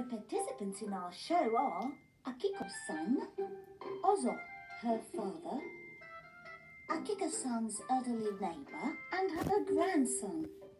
The participants in our show are Akiko-san, Ozo, her father, Akiko-san's elderly neighbour, and her grandson.